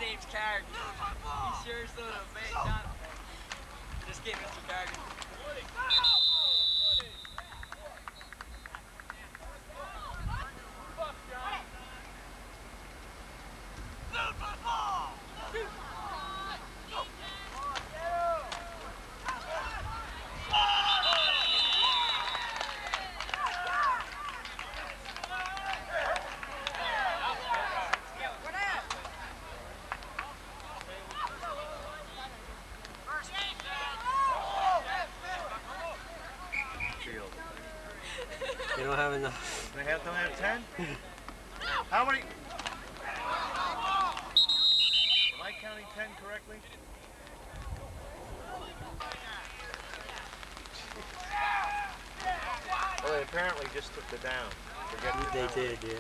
James Carrigan. He sure is little mate, not just kidding, Mr. Carrigan. You don't have enough. They have to have 10? How many? Am I counting 10 correctly? Well, they apparently just took the down. Forget the They down. did, yeah.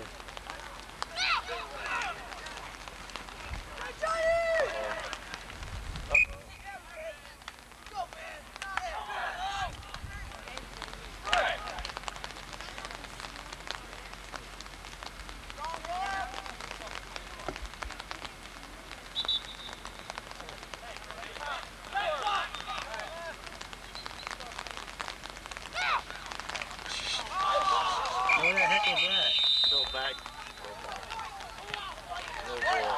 What the heck was that? Still back. No ball.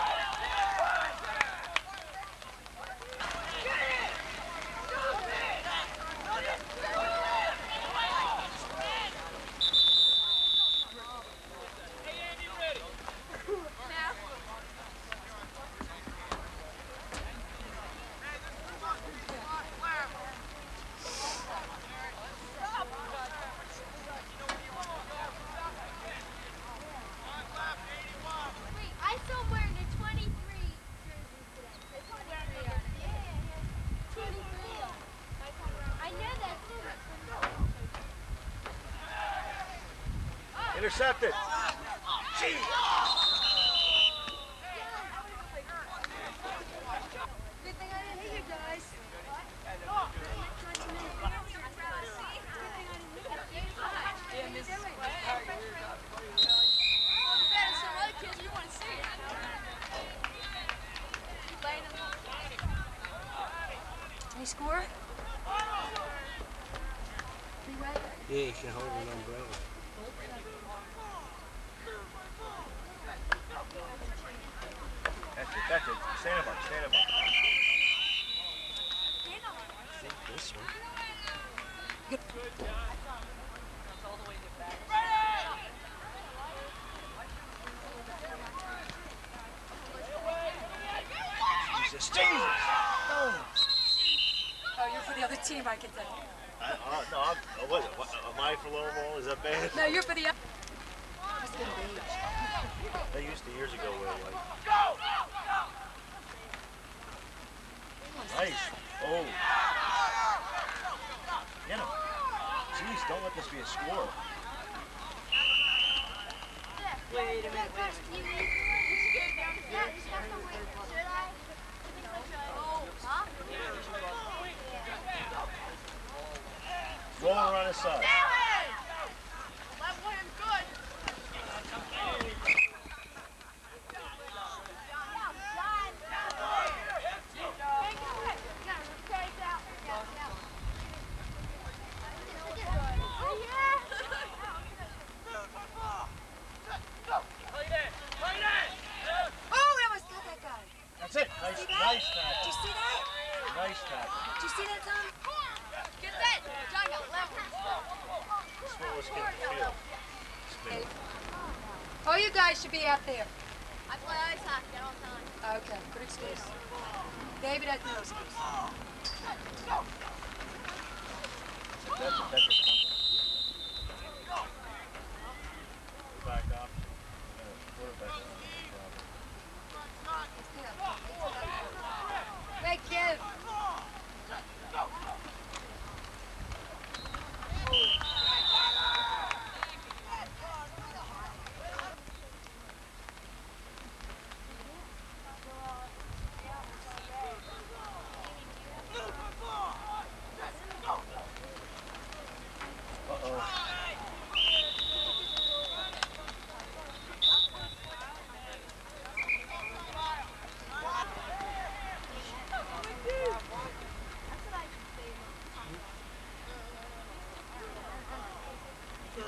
Intercepted. Jeez. Good thing I didn't hit you guys. Any score? Yeah, you should hold an umbrella. That's it. Stand him up. Stand him up. I think this one. Jesus. Jesus. Oh. Oh, you're for the other team, I can tell. No, am I for low ball? Is that bad? No, you're for the other. They used to years ago where like. Nice. Oh. Get him. Jeez, don't let this be a score. Wait a minute. Roll around his side. That's it. Nice tackle. Did you see that? Nice tackle. Did you see that, Tom? Get that! John got level. This one was getting the field. Spin. Oh, you guys should be out there. I play ice hockey all the time. Okay, good excuse. David has no excuse. That's a back up. Quarterback. Hey, kid.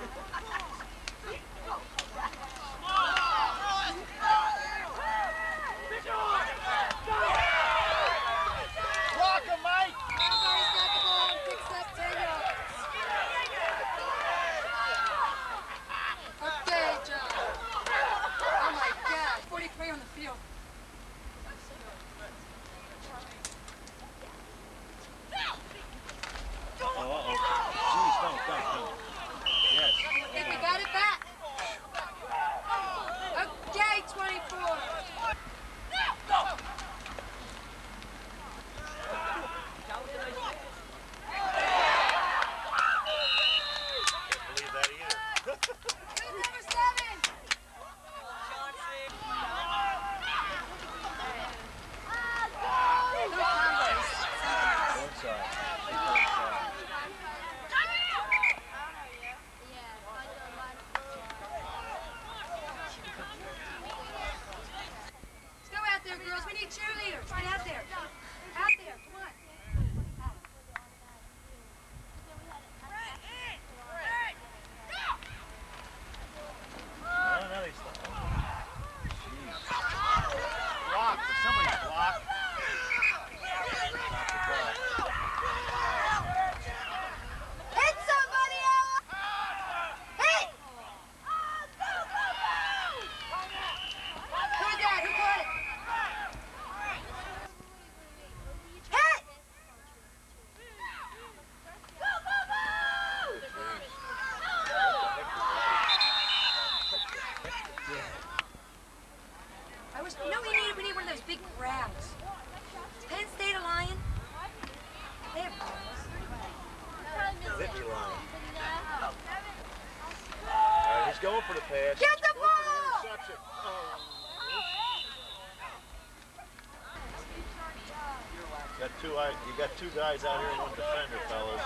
Block him, Mike! Somebody's got the ball and picks up 10 yards. Okay, John. Oh my God, 43 on the field. Uh-oh. Jeez, don't. Yes. I think we got it back. Okay, 24. Can't believe that either. Who's number 7? No combos. One side. Let's go out there, girls. We need cheerleaders. Right out there. Out there. Come on. No, he's not. Jeez. Block. Did somebody block? Hit somebody, Ella! Hit! Who was that? Who caught it? Hit! I wish, you know, we need one of those big crowds. Is Penn State a Lion? They have balls. Victory line. All right, he's going for the pass. Get the Going for ball! the interception. Oh. You got two guys out here and one defender, fellas.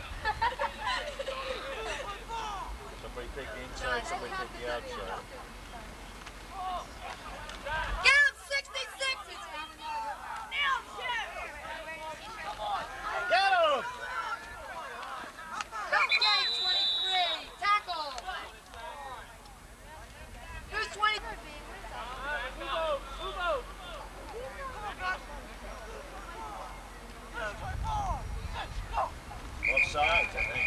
Somebody take the inside, somebody take the outside. Get him, 66! It's Get him! okay, 23. Tackle. Who's 20? Offsides, I think.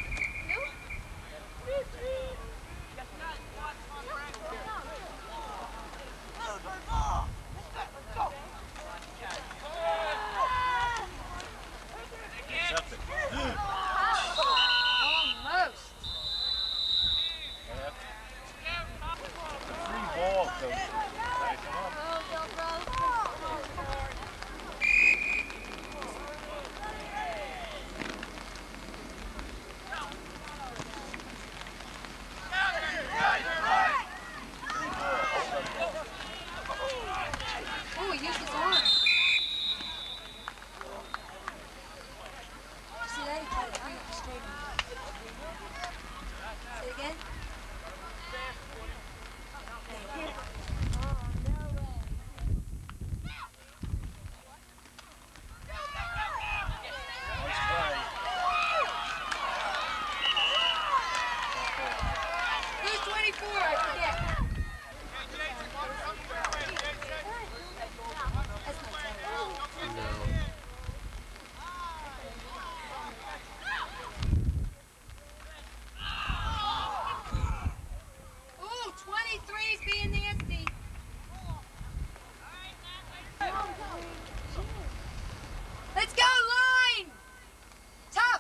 Intercepted. Almost. Free ball, coach. Nice one. Oh, he used his arm. See that? He tried to bring it straight on. Say it again. Nice play. Who's 24? I forget. That's my son. No. Ooh, 23's being nasty. Let's go, line! Tough!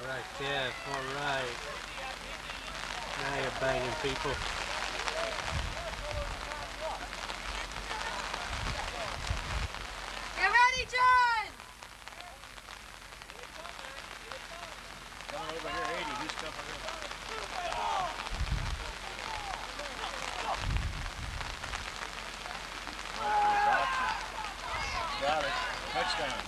right, Kev. All right. Now you're banging people. Get ready, John! Coming over here, 80. Who's coming in? Got it. Touchdown.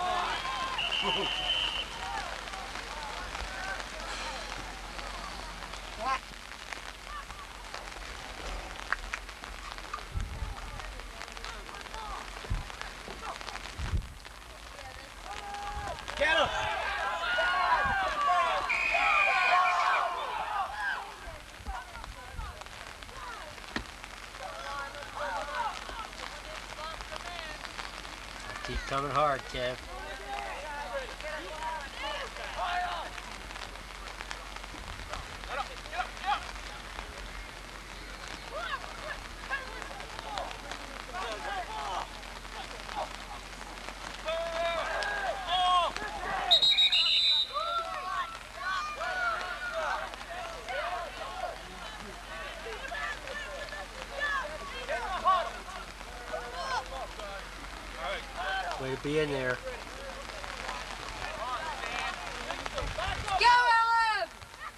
Get him! Keep coming hard, Kev. Way to be in there. Go, Ellen!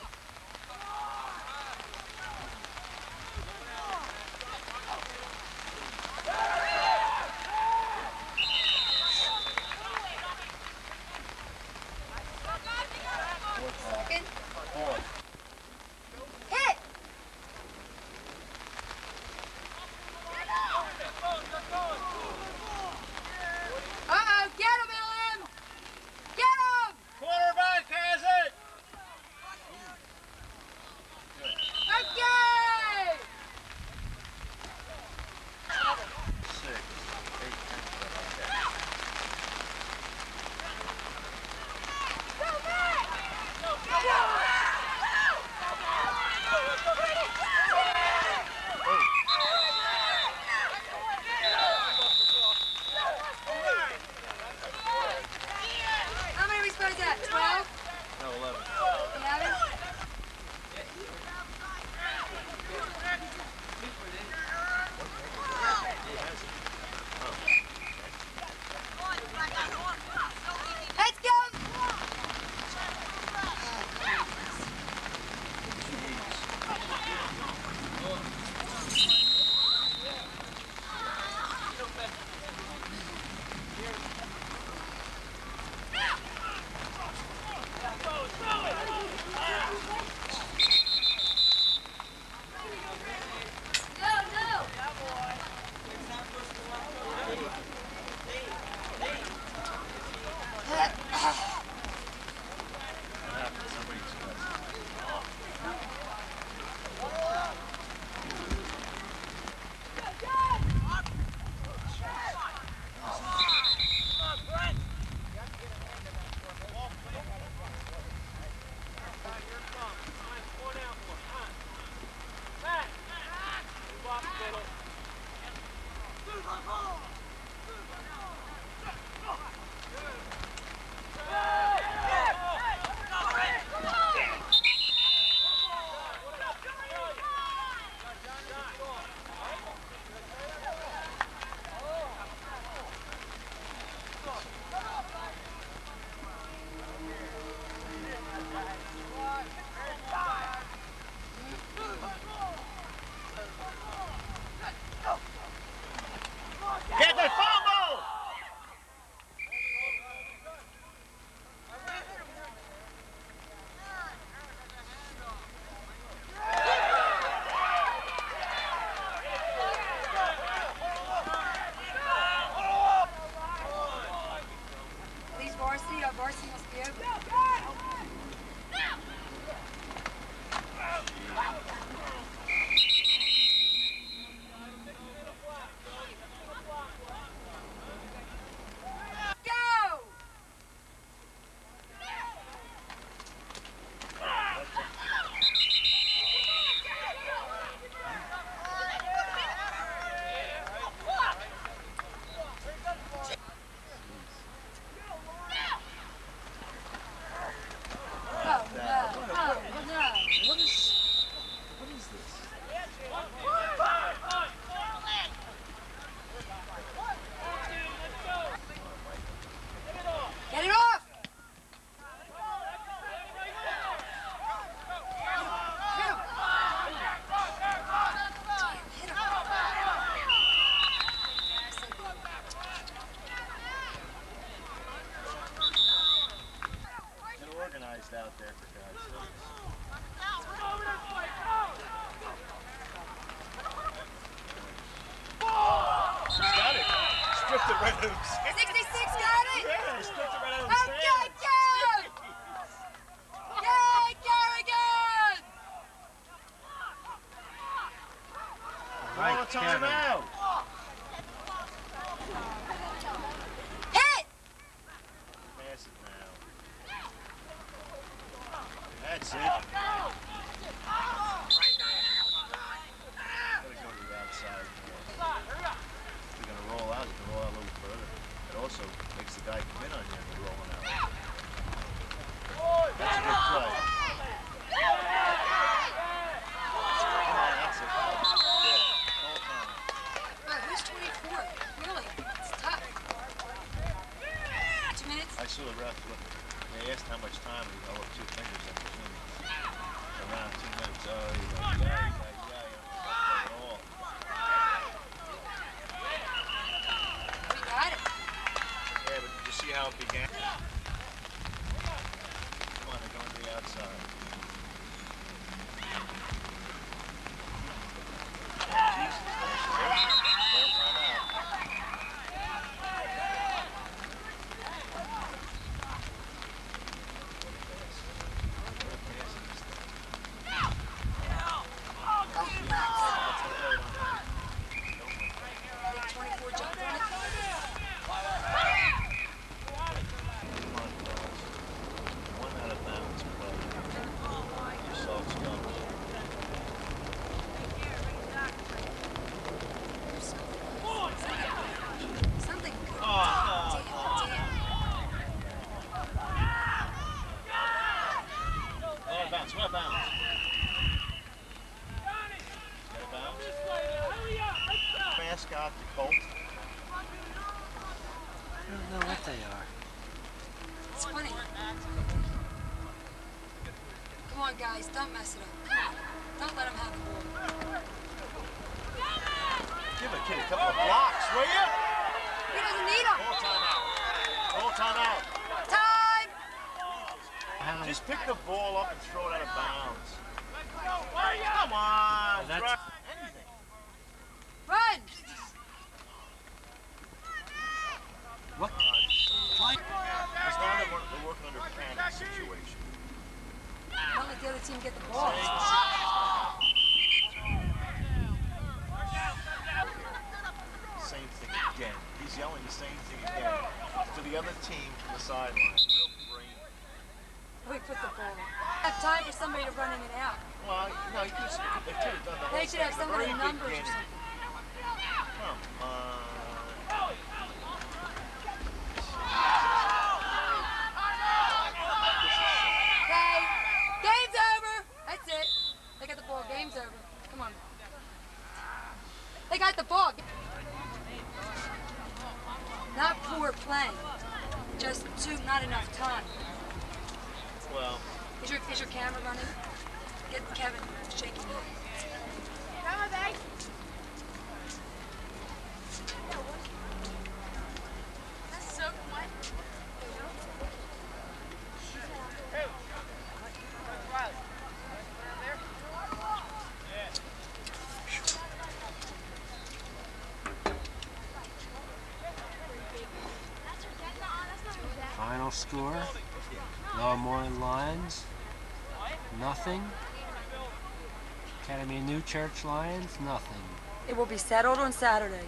Second. Fourth. Hit! Uh-oh, get him, Ellen! Get him! Quarterback has it! Okay! 6, 8, 10, organized out there, for God's sake. She's got it. Stripped it right out of the stand. 66 got it? Yeah, stripped it right out of the Okay, stand. go! Yay, Carrigan! All the time out. Hit! Pass it now. That's it. Gotta go to the outside. If you're gonna roll out, you can roll out a little further. It also makes the guy come in on you and you're rolling out. That's a good play. That's it. Good. All time. Wow, who's 24? Really? It's tough. 2 minutes? I saw the ref look. They asked how much time we go up 2 fingers in between. Around 2 minutes. Oh, yeah. At all. We got it. Yeah, but did you see how it began? Come on, they're going to the outside. Jesus. Full time out. Big 24 jump on it. Come on, fellas. One out of bounds play. Yourself scum. Something good. Oh, One out of bounds. One out of bounds. Out of bounds. Mascot, the Colt. I don't know what they are. It's funny. Come on, guys. Don't mess it up. Come on. Don't let him have the ball. Give a kid a couple of blocks, will you? He doesn't need them. All time out. All time out. Time! How many? Just pick the ball up and throw it out of bounds. Come on. That's- Try anything. Run! What? It's not that we're working under a panic situation. Don't let the other team get the ball. Same thing again. He's yelling the same thing again to the other team from the sideline. Real brain. We put the ball. Have time for somebody to run in and out. Well, no, they could have done the whole They should have thing at the somebody very in numbers or beginning. something. Come on. Okay. Game's over. That's it. They got the ball. Game's over. Come on. They got the ball. Not poor playing. Just not enough time. Well, Is your camera running? Get Kevin shaking it. Grab my bag. That's so wet. Final score. Lower Moreland Lions. Nothing. Academy of New Church Lions. Nothing. It will be settled on Saturday.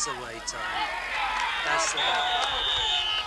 That's the way, Tom. That's the way.